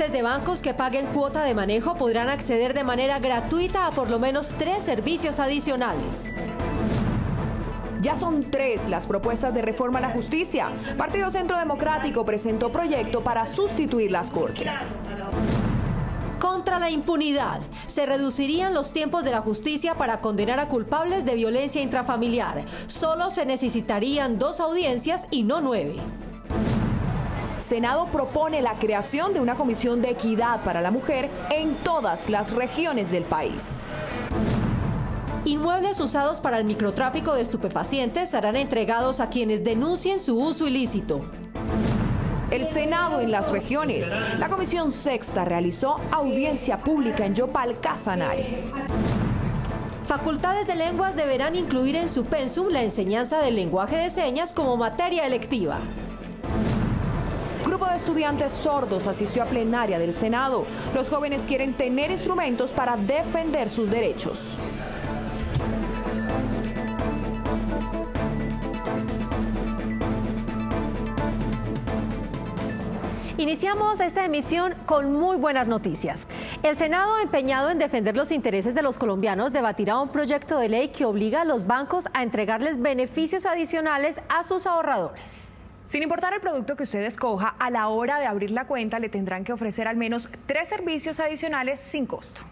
clientes de bancos que paguen cuota de manejo podrán acceder de manera gratuita a por lo menos 3 servicios adicionales. Ya son 3 las propuestas de reforma a la justicia. Partido Centro Democrático presentó proyecto para sustituir las cortes. Contra la impunidad. Se reducirían los tiempos de la justicia para condenar a culpables de violencia intrafamiliar. Solo se necesitarían 2 audiencias y no 9. Senado propone la creación de una comisión de equidad para la mujer en todas las regiones del país. Inmuebles usados para el microtráfico de estupefacientes serán entregados a quienes denuncien su uso ilícito. El Senado en las regiones. La Comisión Sexta realizó audiencia pública en Yopal, Casanare. Facultades de lenguas deberán incluir en su pensum la enseñanza del lenguaje de señas como materia electiva. Grupo de estudiantes sordos asistió a plenaria del Senado. Los jóvenes quieren tener instrumentos para defender sus derechos. Iniciamos esta emisión con muy buenas noticias. El Senado, empeñado en defender los intereses de los colombianos, debatirá un proyecto de ley que obliga a los bancos a entregarles beneficios adicionales a sus ahorradores. Sin importar el producto que usted escoja, a la hora de abrir la cuenta le tendrán que ofrecer al menos 3 servicios adicionales sin costo.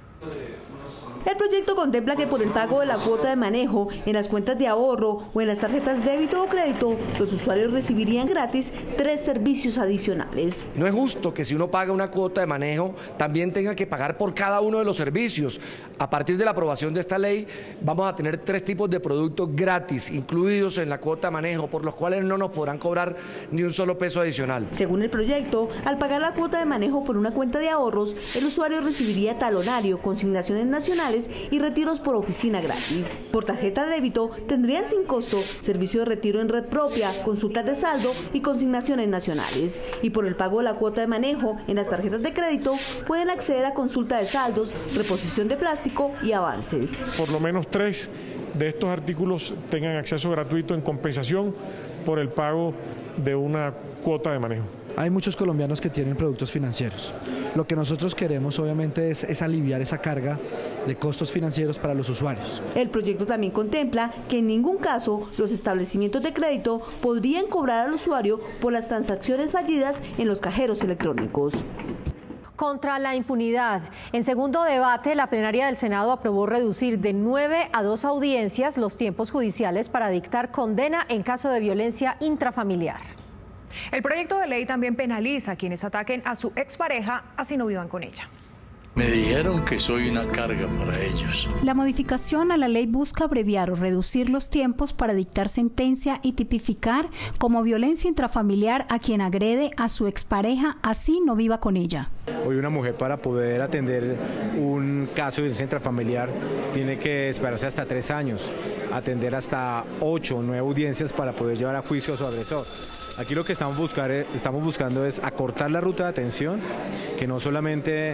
El proyecto contempla que por el pago de la cuota de manejo en las cuentas de ahorro o en las tarjetas débito o crédito, los usuarios recibirían gratis 3 servicios adicionales. No es justo que si uno paga una cuota de manejo, también tenga que pagar por cada uno de los servicios. A partir de la aprobación de esta ley, vamos a tener 3 tipos de productos gratis, incluidos en la cuota de manejo, por los cuales no nos podrán cobrar ni un solo peso adicional. Según el proyecto, al pagar la cuota de manejo por una cuenta de ahorros, el usuario recibiría talonario, consignaciones nacionales y retiros por oficina gratis. Por tarjeta de débito tendrían sin costo servicio de retiro en red propia, consultas de saldo y consignaciones nacionales. Y por el pago de la cuota de manejo en las tarjetas de crédito pueden acceder a consulta de saldos, reposición de plástico y avances. Por lo menos 3 de estos artículos tengan acceso gratuito en compensación por el pago de una cuota de manejo. Hay muchos colombianos que tienen productos financieros. Lo que nosotros queremos obviamente es aliviar esa carga de costos financieros para los usuarios. El proyecto también contempla que en ningún caso los establecimientos de crédito podrían cobrar al usuario por las transacciones fallidas en los cajeros electrónicos. Contra la impunidad. En segundo debate, la plenaria del Senado aprobó reducir de 9 a 2 audiencias los tiempos judiciales para dictar condena en caso de violencia intrafamiliar. El proyecto de ley también penaliza a quienes ataquen a su expareja, así no vivan con ella. Me dijeron que soy una carga para ellos. La modificación a la ley busca abreviar o reducir los tiempos para dictar sentencia y tipificar como violencia intrafamiliar a quien agrede a su expareja, así no viva con ella. Hoy una mujer para poder atender un caso de violencia intrafamiliar tiene que esperarse hasta 3 años, atender hasta 8 o 9 audiencias para poder llevar a juicio a su agresor. Aquí lo que estamos buscando es acortar la ruta de atención, que no solamente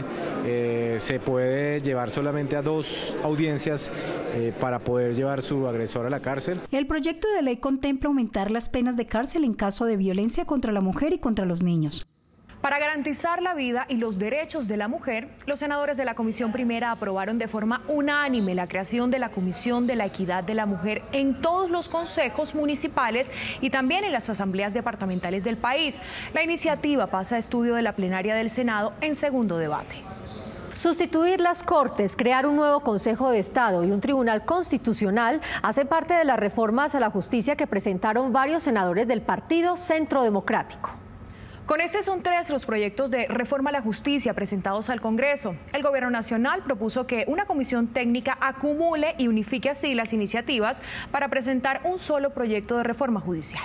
se puede llevar solamente a 2 audiencias para poder llevar su agresor a la cárcel. El proyecto de ley contempla aumentar las penas de cárcel en caso de violencia contra la mujer y contra los niños. Para garantizar la vida y los derechos de la mujer, los senadores de la Comisión Primera aprobaron de forma unánime la creación de la Comisión de la Equidad de la Mujer en todos los consejos municipales y también en las asambleas departamentales del país. La iniciativa pasa a estudio de la plenaria del Senado en segundo debate. Sustituir las Cortes, crear un nuevo Consejo de Estado y un Tribunal Constitucional hace parte de las reformas a la justicia que presentaron varios senadores del Partido Centro Democrático. Con ese son 3 los proyectos de reforma a la justicia presentados al Congreso. El Gobierno Nacional propuso que una comisión técnica acumule y unifique así las iniciativas para presentar un solo proyecto de reforma judicial.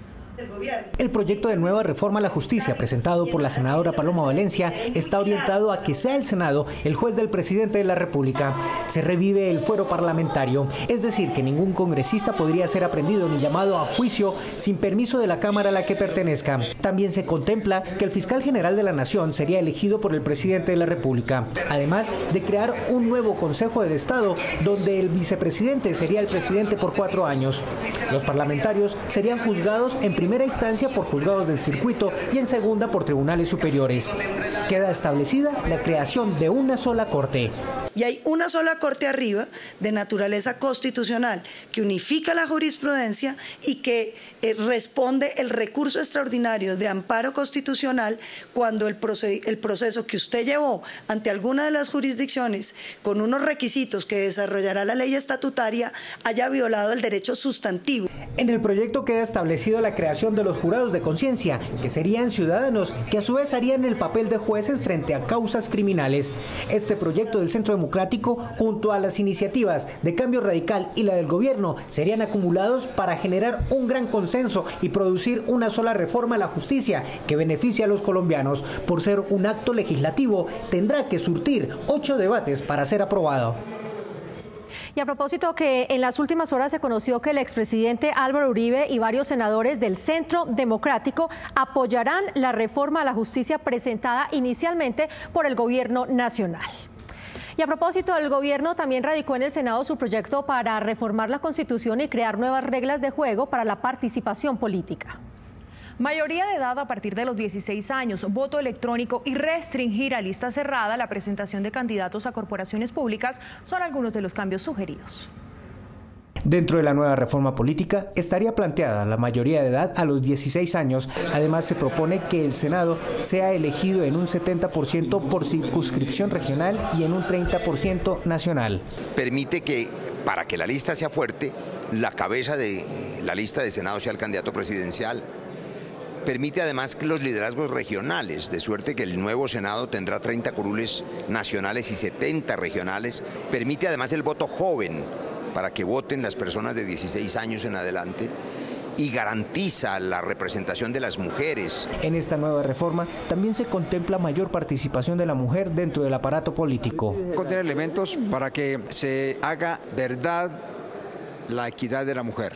El proyecto de nueva reforma a la justicia presentado por la senadora Paloma Valencia está orientado a que sea el Senado el juez del presidente de la República. Se revive el fuero parlamentario, es decir, que ningún congresista podría ser aprehendido ni llamado a juicio sin permiso de la Cámara a la que pertenezca. También se contempla que el fiscal general de la Nación sería elegido por el presidente de la República, además de crear un nuevo Consejo de Estado donde el vicepresidente sería el presidente por 4 años. Los parlamentarios serían juzgados en primera instancia por juzgados del circuito y en segunda por tribunales superiores. Queda establecida la creación de una sola corte. Y hay una sola corte arriba de naturaleza constitucional que unifica la jurisprudencia y que responde el recurso extraordinario de amparo constitucional cuando el proceso que usted llevó ante alguna de las jurisdicciones con unos requisitos que desarrollará la ley estatutaria haya violado el derecho sustantivo. En el proyecto queda establecido la creación de los jurados de conciencia, que serían ciudadanos que a su vez harían el papel de jueces frente a causas criminales. Este proyecto del Centro Democrático, junto a las iniciativas de Cambio Radical y la del gobierno, serían acumulados para generar un gran consenso y producir una sola reforma a la justicia que beneficie a los colombianos. Por ser un acto legislativo, tendrá que surtir 8 debates para ser aprobado. Y a propósito que en las últimas horas se conoció que el expresidente Álvaro Uribe y varios senadores del Centro Democrático apoyarán la reforma a la justicia presentada inicialmente por el gobierno nacional. Y a propósito, el gobierno también radicó en el Senado su proyecto para reformar la Constitución y crear nuevas reglas de juego para la participación política. Mayoría de edad a partir de los 16 años, voto electrónico y restringir a lista cerrada la presentación de candidatos a corporaciones públicas son algunos de los cambios sugeridos. Dentro de la nueva reforma política estaría planteada la mayoría de edad a los 16 años. Además, se propone que el Senado sea elegido en un 70% por circunscripción regional y en un 30% nacional. Permite que, para que la lista sea fuerte, la cabeza de la lista de Senado sea el candidato presidencial. Permite además que los liderazgos regionales, de suerte que el nuevo Senado tendrá 30 curules nacionales y 70 regionales. Permite además el voto joven, para que voten las personas de 16 años en adelante, y garantiza la representación de las mujeres. En esta nueva reforma también se contempla mayor participación de la mujer dentro del aparato político. Contiene elementos para que se haga verdad la equidad de la mujer.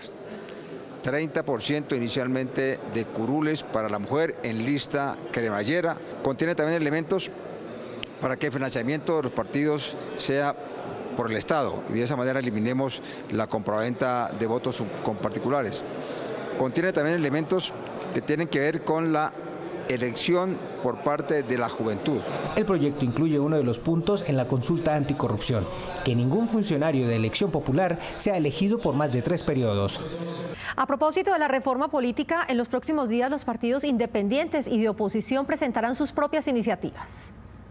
30% inicialmente de curules para la mujer en lista cremallera. Contiene también elementos para que el financiamiento de los partidos sea por el Estado y de esa manera eliminemos la compraventa de votos con particulares. Contiene también elementos que tienen que ver con la elección por parte de la juventud. El proyecto incluye uno de los puntos en la consulta anticorrupción, que ningún funcionario de elección popular sea elegido por más de 3 periodos. A propósito de la reforma política, en los próximos días los partidos independientes y de oposición presentarán sus propias iniciativas.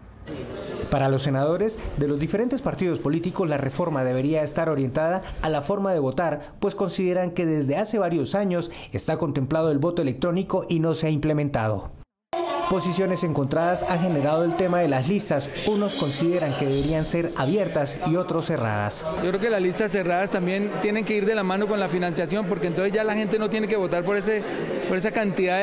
Para los senadores de los diferentes partidos políticos, la reforma debería estar orientada a la forma de votar, pues consideran que desde hace varios años está contemplado el voto electrónico y no se ha implementado. Posiciones encontradas ha generado el tema de las listas. Unos consideran que deberían ser abiertas y otros cerradas. Yo creo que las listas cerradas también tienen que ir de la mano con la financiación, porque entonces ya la gente no tiene que votar por esa cantidad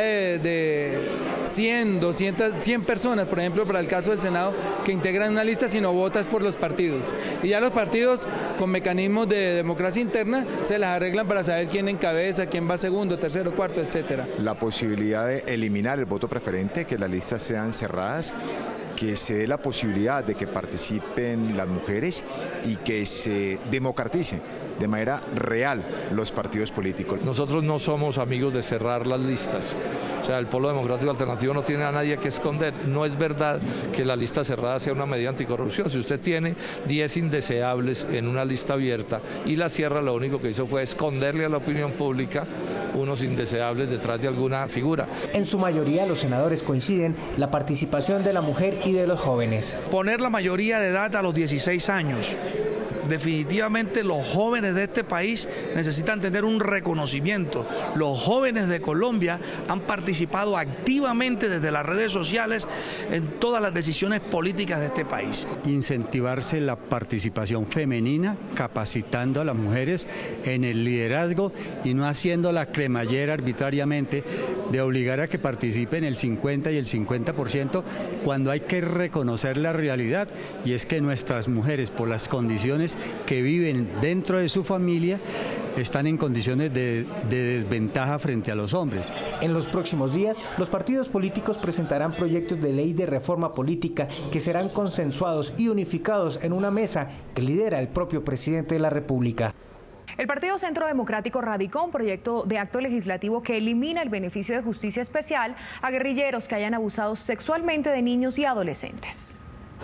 de 100, 200, 100 personas, por ejemplo, para el caso del Senado, que integran una lista, sino votas por los partidos. Y ya los partidos, con mecanismos de democracia interna, se las arreglan para saber quién encabeza, quién va segundo, tercero, cuarto, etcétera. La posibilidad de eliminar el voto preferente, que las listas sean cerradas, que se dé la posibilidad de que participen las mujeres y que se democratice de manera real los partidos políticos. Nosotros no somos amigos de cerrar las listas. O sea, el Polo Democrático Alternativo no tiene a nadie que esconder. No es verdad que la lista cerrada sea una medida anticorrupción. Si usted tiene 10 indeseables en una lista abierta y la cierra, lo único que hizo fue esconderle a la opinión pública unos indeseables detrás de alguna figura. En su mayoría los senadores coinciden la participación de la mujer y de los jóvenes. Poner la mayoría de edad a los 16 años. Definitivamente los jóvenes de este país necesitan tener un reconocimiento. Los jóvenes de Colombia han participado activamente desde las redes sociales en todas las decisiones políticas de este país. Incentivarse la participación femenina, capacitando a las mujeres en el liderazgo y no haciendo la cremallera arbitrariamente de obligar a que participen el 50 y el 50% cuando hay que reconocer la realidad, y es que nuestras mujeres, por las condiciones que viven dentro de su familia, están en condiciones de desventaja frente a los hombres. En los próximos días, los partidos políticos presentarán proyectos de ley de reforma política que serán consensuados y unificados en una mesa que lidera el propio presidente de la República. El Partido Centro Democrático radicó un proyecto de acto legislativo que elimina el beneficio de justicia especial a guerrilleros que hayan abusado sexualmente de niños y adolescentes.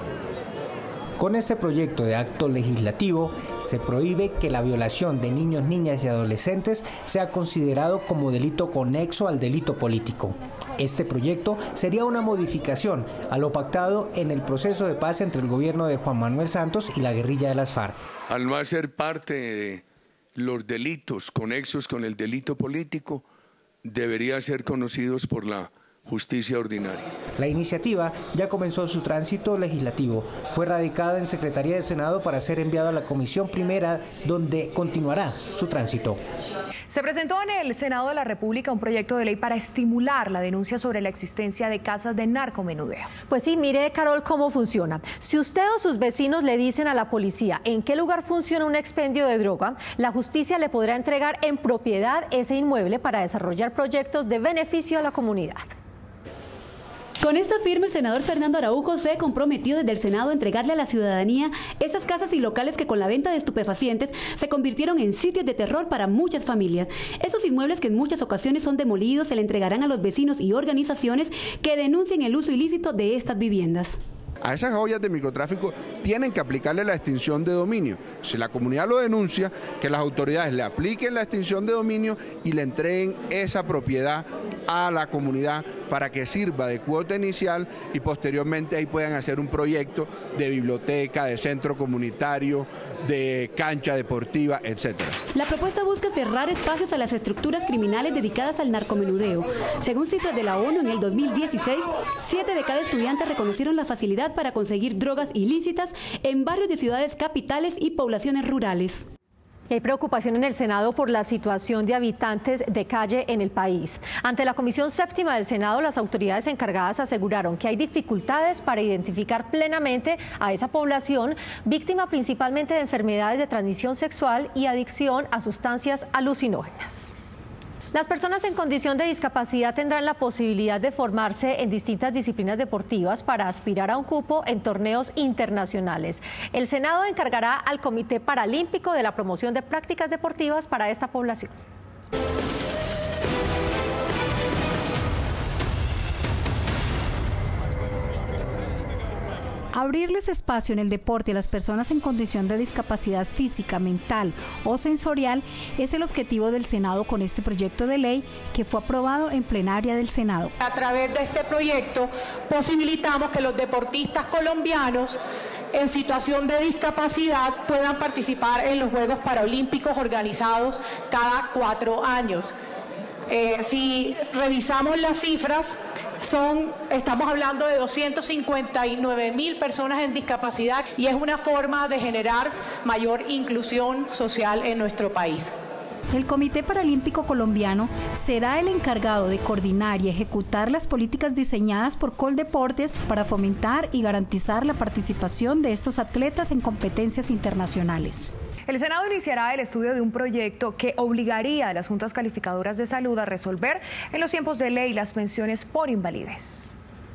Con este proyecto de acto legislativo se prohíbe que la violación de niños, niñas y adolescentes sea considerado como delito conexo al delito político. Este proyecto sería una modificación a lo pactado en el proceso de paz entre el gobierno de Juan Manuel Santos y la guerrilla de las FARC. Al no hacer parte de los delitos conexos con el delito político, deberían ser conocidos por la justicia ordinaria. La iniciativa ya comenzó su tránsito legislativo. Fue radicada en Secretaría de Senado para ser enviado a la Comisión Primera, donde continuará su tránsito. Se presentó en el Senado de la República un proyecto de ley para estimular la denuncia sobre la existencia de casas de narcomenudeo. Pues sí, mire, Carol, cómo funciona. Si usted o sus vecinos le dicen a la policía en qué lugar funciona un expendio de droga, la justicia le podrá entregar en propiedad ese inmueble para desarrollar proyectos de beneficio a la comunidad. Con esta firma, el senador Fernando Araujo se comprometió desde el Senado a entregarle a la ciudadanía esas casas y locales que con la venta de estupefacientes se convirtieron en sitios de terror para muchas familias. Esos inmuebles que en muchas ocasiones son demolidos se le entregarán a los vecinos y organizaciones que denuncien el uso ilícito de estas viviendas. A esas joyas de microtráfico tienen que aplicarle la extinción de dominio. Si la comunidad lo denuncia, que las autoridades le apliquen la extinción de dominio y le entreguen esa propiedad a la comunidad para que sirva de cuota inicial y posteriormente ahí puedan hacer un proyecto de biblioteca, de centro comunitario, de cancha deportiva, etc. La propuesta busca cerrar espacios a las estructuras criminales dedicadas al narcomenudeo. Según cifras de la ONU, en el 2016, 7 de cada estudiante reconocieron la facilidad para conseguir drogas ilícitas en barrios de ciudades capitales y poblaciones rurales. Y hay preocupación en el Senado por la situación de habitantes de calle en el país. Ante la Comisión Séptima del Senado, las autoridades encargadas aseguraron que hay dificultades para identificar plenamente a esa población, víctima principalmente de enfermedades de transmisión sexual y adicción a sustancias alucinógenas. Las personas en condición de discapacidad tendrán la posibilidad de formarse en distintas disciplinas deportivas para aspirar a un cupo en torneos internacionales. El Senado encargará al Comité Paralímpico de la promoción de prácticas deportivas para esta población. Abrirles espacio en el deporte a las personas en condición de discapacidad física, mental o sensorial es el objetivo del Senado con este proyecto de ley que fue aprobado en plenaria del Senado. A través de este proyecto posibilitamos que los deportistas colombianos en situación de discapacidad puedan participar en los Juegos Paralímpicos organizados cada 4 años. Si revisamos las cifras, estamos hablando de 259.000 personas en discapacidad y es una forma de generar mayor inclusión social en nuestro país. El Comité Paralímpico Colombiano será el encargado de coordinar y ejecutar las políticas diseñadas por Coldeportes para fomentar y garantizar la participación de estos atletas en competencias internacionales. El Senado iniciará el estudio de un proyecto que obligaría a las juntas calificadoras de salud a resolver en los tiempos de ley las pensiones por invalidez.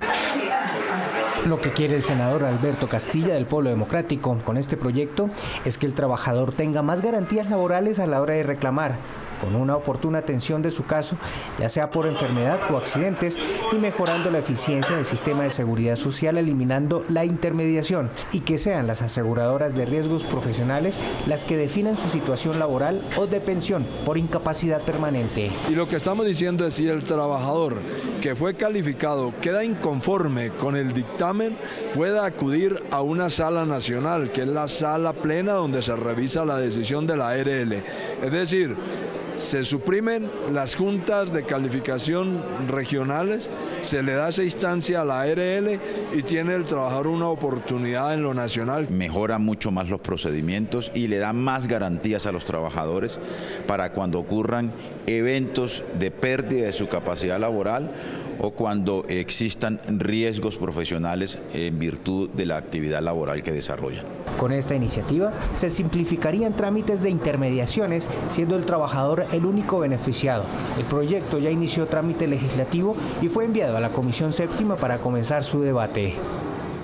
Lo que quiere el senador Alberto Castilla del Polo Democrático con este proyecto es que el trabajador tenga más garantías laborales a la hora de reclamar, con una oportuna atención de su caso, ya sea por enfermedad o accidentes, y mejorando la eficiencia del sistema de seguridad social, eliminando la intermediación, y que sean las aseguradoras de riesgos profesionales las que definan su situación laboral o de pensión por incapacidad permanente. Y lo que estamos diciendo es si el trabajador que fue calificado queda inconforme con el dictamen, pueda acudir a una sala nacional, que es la sala plena donde se revisa la decisión de la ARL. Es decir, se suprimen las juntas de calificación regionales, se le da esa instancia a la ARL y tiene el trabajador una oportunidad en lo nacional. Mejora mucho más los procedimientos y le da más garantías a los trabajadores para cuando ocurran eventos de pérdida de su capacidad laboral o cuando existan riesgos profesionales en virtud de la actividad laboral que desarrollan. Con esta iniciativa se simplificarían trámites de intermediaciones, siendo el trabajador el único beneficiado. El proyecto ya inició trámite legislativo y fue enviado a la Comisión Séptima para comenzar su debate.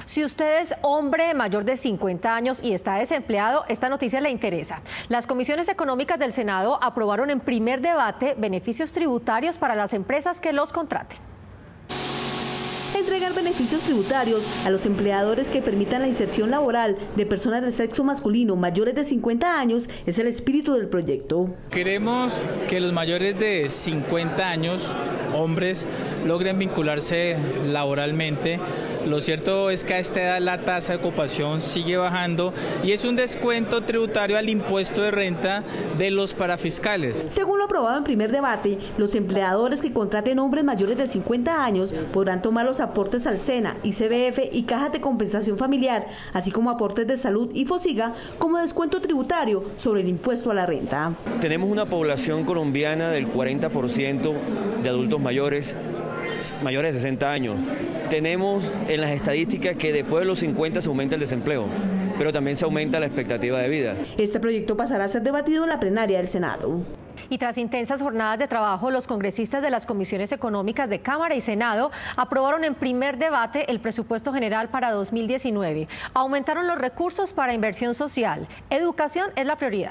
Si usted es hombre mayor de 50 años y está desempleado, esta noticia le interesa. Las comisiones económicas del Senado aprobaron en primer debate beneficios tributarios para las empresas que los contraten. Entregar beneficios tributarios a los empleadores que permitan la inserción laboral de personas de sexo masculino mayores de 50 años es el espíritu del proyecto. Queremos que los mayores de 50 años, hombres, logren vincularse laboralmente. Lo cierto es que a esta edad la tasa de ocupación sigue bajando y es un descuento tributario al impuesto de renta de los parafiscales. Según lo aprobado en primer debate, los empleadores que contraten hombres mayores de 50 años podrán tomar los aportes al SENA, ICBF y cajas de compensación familiar, así como aportes de salud y FOSIGA como descuento tributario sobre el impuesto a la renta. Tenemos una población colombiana del 40% de adultos mayores de 60 años. Tenemos en las estadísticas que después de los 50 se aumenta el desempleo, pero también se aumenta la expectativa de vida. Este proyecto pasará a ser debatido en la plenaria del Senado. Y tras intensas jornadas de trabajo, los congresistas de las comisiones económicas de Cámara y Senado aprobaron en primer debate el presupuesto general para 2019. Aumentaron los recursos para inversión social. Educación es la prioridad.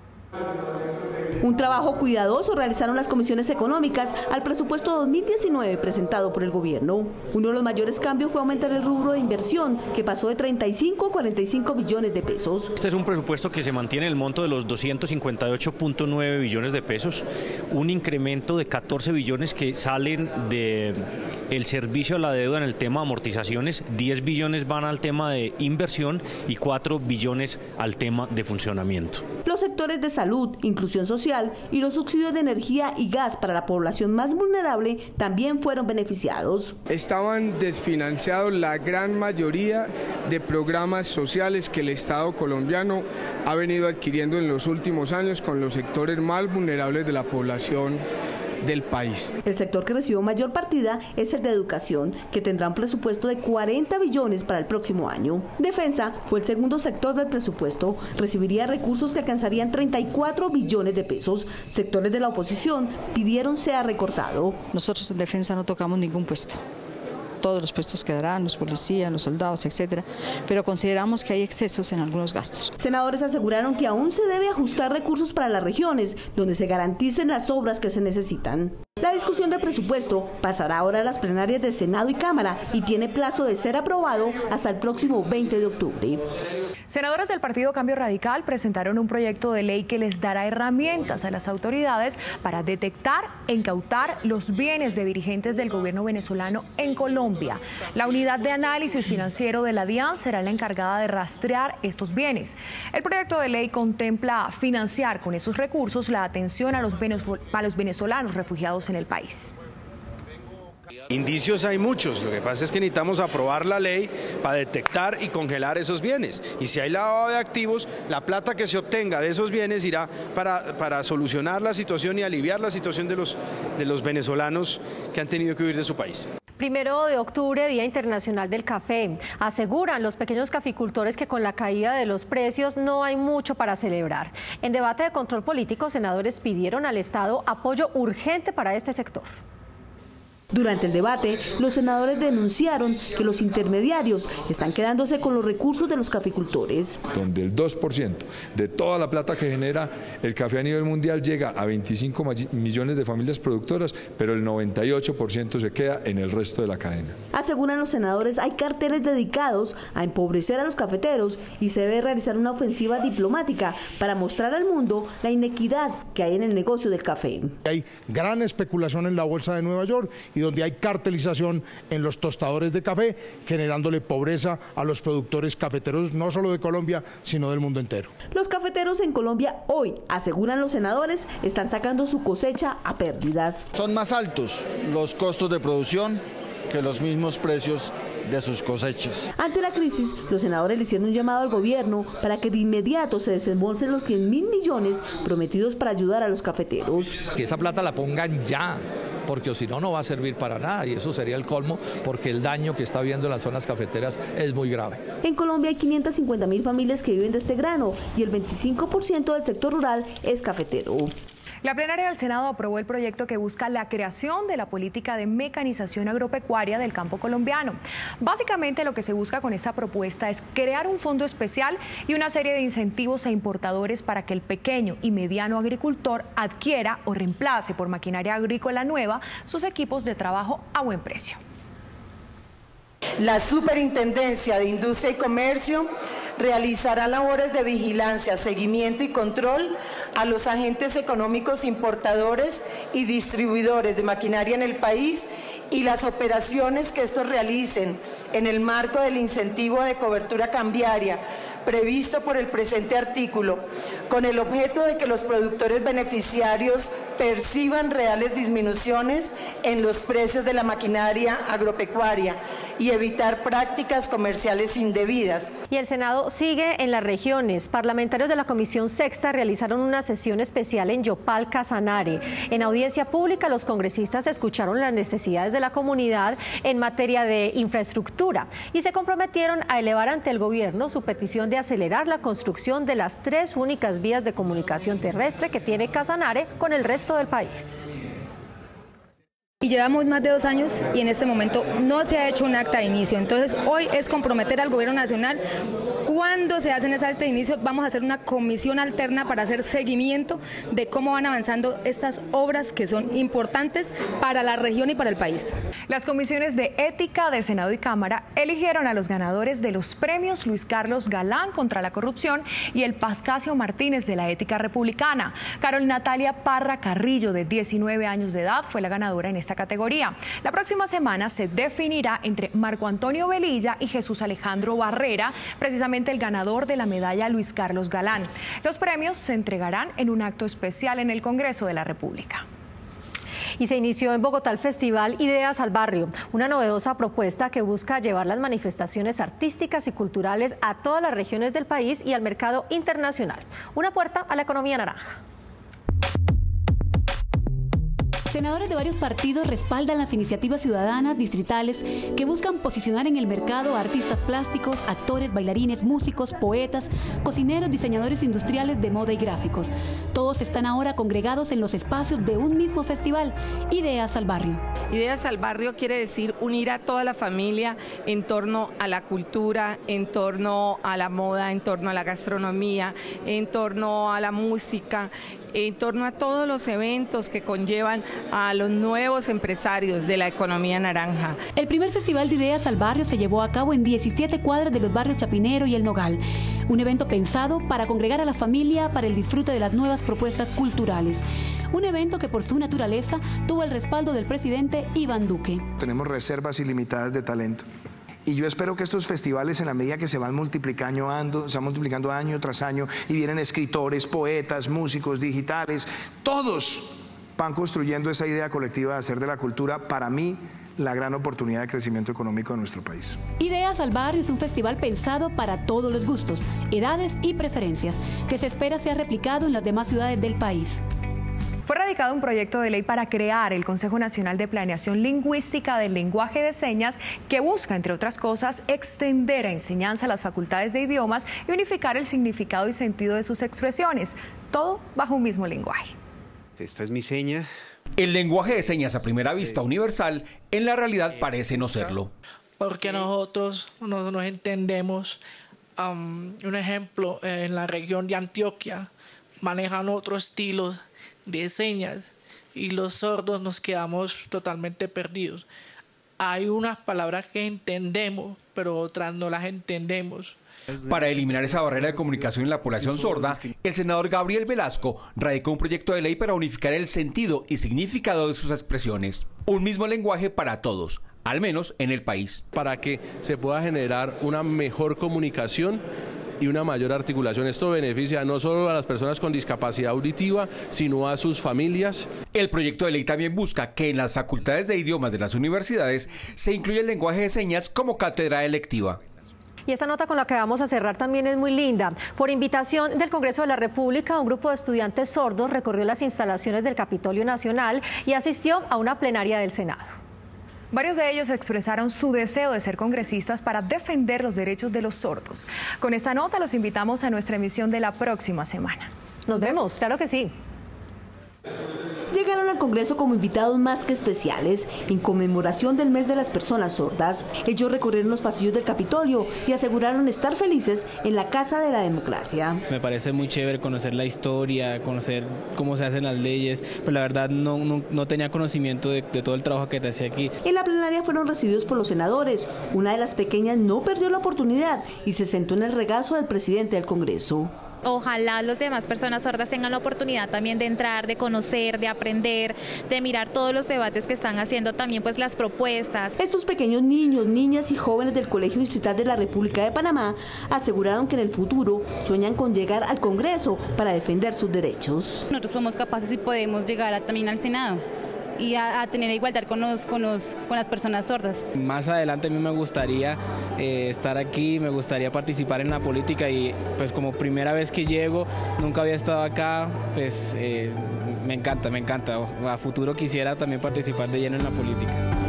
Un trabajo cuidadoso realizaron las comisiones económicas al presupuesto 2019 presentado por el gobierno. Uno de los mayores cambios fue aumentar el rubro de inversión, que pasó de 35 a 45 billones de pesos. Este es un presupuesto que se mantiene en el monto de los 258.9 billones de pesos, un incremento de 14 billones que salen del servicio a la deuda en el tema de amortizaciones, 10 billones van al tema de inversión y 4 billones al tema de funcionamiento. Los sectores de salud, inclusión social y los subsidios de energía y gas para la población más vulnerable también fueron beneficiados. Estaban desfinanciados la gran mayoría de programas sociales que el Estado colombiano ha venido adquiriendo en los últimos años con los sectores más vulnerables de la población del país. El sector que recibió mayor partida es el de educación, que tendrá un presupuesto de 40 billones para el próximo año. Defensa fue el segundo sector del presupuesto, recibiría recursos que alcanzarían 34 billones de pesos. Sectores de la oposición pidieron sea recortado. Nosotros en defensa no tocamos ningún puesto. Todos los puestos quedarán, los policías, los soldados, etcétera, pero consideramos que hay excesos en algunos gastos. Senadores aseguraron que aún se debe ajustar recursos para las regiones, donde se garanticen las obras que se necesitan. La discusión del presupuesto pasará ahora a las plenarias de Senado y Cámara y tiene plazo de ser aprobado hasta el próximo 20 de octubre. Senadores del Partido Cambio Radical presentaron un proyecto de ley que les dará herramientas a las autoridades para detectar e incautar los bienes de dirigentes del gobierno venezolano en Colombia. La unidad de análisis financiero de la DIAN será la encargada de rastrear estos bienes. El proyecto de ley contempla financiar con esos recursos la atención a los venezolanos refugiados en el país. Indicios hay muchos, lo que pasa es que necesitamos aprobar la ley para detectar y congelar esos bienes. Y si hay lavado de activos, la plata que se obtenga de esos bienes irá para solucionar la situación y aliviar la situación de los venezolanos que han tenido que huir de su país. 1 de octubre, Día Internacional del Café. Aseguran los pequeños caficultores que con la caída de los precios no hay mucho para celebrar. En debate de control político, senadores pidieron al Estado apoyo urgente para este sector. Durante el debate, los senadores denunciaron que los intermediarios están quedándose con los recursos de los caficultores. Donde el 2% de toda la plata que genera el café a nivel mundial llega a 25 millones de familias productoras, pero el 98% se queda en el resto de la cadena. Aseguran los senadores, hay carteles dedicados a empobrecer a los cafeteros y se debe realizar una ofensiva diplomática para mostrar al mundo la inequidad que hay en el negocio del café. Hay gran especulación en la bolsa de Nueva York y donde hay cartelización en los tostadores de café, generándole pobreza a los productores cafeteros, no solo de Colombia, sino del mundo entero. Los cafeteros en Colombia hoy, aseguran los senadores, están sacando su cosecha a pérdidas. Son más altos los costos de producción que los mismos precios de sus cosechas. Ante la crisis, los senadores le hicieron un llamado al gobierno para que de inmediato se desembolsen los 100.000 millones prometidos para ayudar a los cafeteros. Que esa plata la pongan ya, porque si no, no va a servir para nada y eso sería el colmo, porque el daño que está viendo en las zonas cafeteras es muy grave. En Colombia hay 550.000 familias que viven de este grano y el 25% del sector rural es cafetero. La plenaria del Senado aprobó el proyecto que busca la creación de la política de mecanización agropecuaria del campo colombiano. Básicamente lo que se busca con esta propuesta es crear un fondo especial y una serie de incentivos a importadores para que el pequeño y mediano agricultor adquiera o reemplace por maquinaria agrícola nueva sus equipos de trabajo a buen precio. La Superintendencia de Industria y Comercio realizará labores de vigilancia, seguimiento y control a los agentes económicos importadores y distribuidores de maquinaria en el país y las operaciones que estos realicen en el marco del incentivo de cobertura cambiaria previsto por el presente artículo, con el objeto de que los productores beneficiarios perciban reales disminuciones en los precios de la maquinaria agropecuaria y evitar prácticas comerciales indebidas. Y el Senado sigue en las regiones. Parlamentarios de la Comisión Sexta realizaron una sesión especial en Yopal, Casanare. En audiencia pública, los congresistas escucharon las necesidades de la comunidad en materia de infraestructura y se comprometieron a elevar ante el gobierno su petición de acelerar la construcción de las 3 únicas vías de comunicación terrestre que tiene Casanare con el resto del país. Y llevamos más de 2 años y en este momento no se ha hecho un acta de inicio. Entonces hoy es comprometer al gobierno nacional. Cuando se hacen ese acta de inicio vamos a hacer una comisión alterna para hacer seguimiento de cómo van avanzando estas obras que son importantes para la región y para el país. Las comisiones de ética de Senado y Cámara eligieron a los ganadores de los premios Luis Carlos Galán contra la corrupción y el Pascasio Martínez de la ética republicana. Carol Natalia Parra Carrillo, de 19 años de edad, fue la ganadora en esta categoría. La próxima semana se definirá entre Marco Antonio Velilla y Jesús Alejandro Barrera, precisamente el ganador de la medalla Luis Carlos Galán. Los premios se entregarán en un acto especial en el Congreso de la República. Y se inició en Bogotá el festival Ideas al Barrio, una novedosa propuesta que busca llevar las manifestaciones artísticas y culturales a todas las regiones del país y al mercado internacional. Una puerta a la economía naranja. Senadores de varios partidos respaldan las iniciativas ciudadanas distritales que buscan posicionar en el mercado a artistas plásticos, actores, bailarines, músicos, poetas, cocineros, diseñadores industriales de moda y gráficos. Todos están ahora congregados en los espacios de un mismo festival, Ideas al Barrio. Ideas al Barrio quiere decir unir a toda la familia en torno a la cultura, en torno a la moda, en torno a la gastronomía, en torno a la música, en torno a todos los eventos que conllevan a los nuevos empresarios de la economía naranja. El primer Festival de Ideas al Barrio se llevó a cabo en 17 cuadras de los barrios Chapinero y El Nogal, un evento pensado para congregar a la familia para el disfrute de las nuevas propuestas culturales. Un evento que por su naturaleza tuvo el respaldo del presidente Iván Duque. Tenemos reservas ilimitadas de talento. Y yo espero que estos festivales, en la medida que se van multiplicando año tras año, y vienen escritores, poetas, músicos, digitales, todos van construyendo esa idea colectiva de hacer de la cultura, para mí, la gran oportunidad de crecimiento económico de nuestro país. Ideas al Barrio es un festival pensado para todos los gustos, edades y preferencias, que se espera sea replicado en las demás ciudades del país. Fue radicado un proyecto de ley para crear el Consejo Nacional de Planeación Lingüística del Lenguaje de Señas que busca, entre otras cosas, extender a enseñanza las facultades de idiomas y unificar el significado y sentido de sus expresiones, todo bajo un mismo lenguaje. Esta es mi seña. El lenguaje de señas a primera vista universal, en la realidad parece no serlo. Porque nosotros no nos entendemos. Un ejemplo, en la región de Antioquia manejan otro estilo de señas y los sordos nos quedamos totalmente perdidos. Hay unas palabras que entendemos, pero otras no las entendemos. Para eliminar esa barrera de comunicación en la población sorda, el senador Gabriel Velasco radicó un proyecto de ley para unificar el sentido y significado de sus expresiones. Un mismo lenguaje para todos, al menos en el país. Para que se pueda generar una mejor comunicación y una mayor articulación. Esto beneficia no solo a las personas con discapacidad auditiva, sino a sus familias. El proyecto de ley también busca que en las facultades de idiomas de las universidades se incluya el lenguaje de señas como cátedra electiva. Y esta nota con la que vamos a cerrar también es muy linda. Por invitación del Congreso de la República, un grupo de estudiantes sordos recorrió las instalaciones del Capitolio Nacional y asistió a una plenaria del Senado. Varios de ellos expresaron su deseo de ser congresistas para defender los derechos de los sordos. Con esta nota los invitamos a nuestra emisión de la próxima semana. Nos vemos, claro que sí. Llegaron al Congreso como invitados más que especiales en conmemoración del mes de las personas sordas. Ellos recorrieron los pasillos del Capitolio y aseguraron estar felices en la Casa de la Democracia. Me parece muy chévere conocer la historia, conocer cómo se hacen las leyes, pero la verdad no tenía conocimiento de todo el trabajo que te hacía aquí. En la plenaria fueron recibidos por los senadores. Una de las pequeñas no perdió la oportunidad y se sentó en el regazo del presidente del Congreso. Ojalá las demás personas sordas tengan la oportunidad también de entrar, de conocer, de aprender, de mirar todos los debates que están haciendo, también pues las propuestas. Estos pequeños niños, niñas y jóvenes del Colegio Distrital de la República de Panamá aseguraron que en el futuro sueñan con llegar al Congreso para defender sus derechos. Nosotros somos capaces y podemos llegar también al Senado y a tener igualdad con las personas sordas. Más adelante a mí me gustaría estar aquí, me gustaría participar en la política y pues como primera vez que llego, nunca había estado acá, pues me encanta. A futuro quisiera también participar de lleno en la política.